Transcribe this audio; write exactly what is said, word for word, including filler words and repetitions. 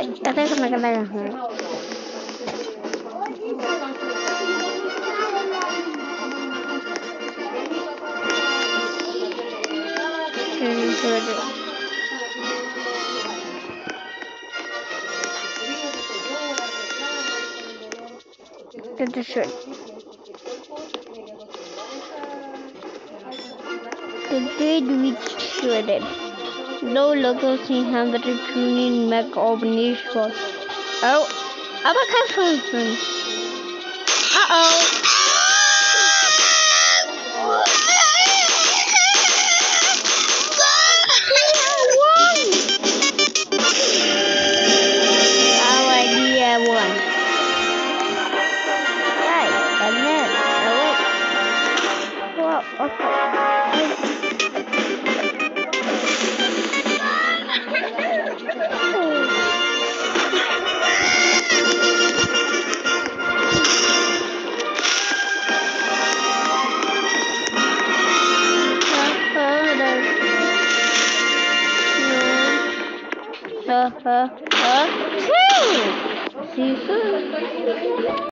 Ay, esta es una cara. That's a shirt. The dead reached shredded. No longer seen him but returning Mac Albany short. Oh, I'm a customer. Uh oh. Uh, uh, uh, two! See,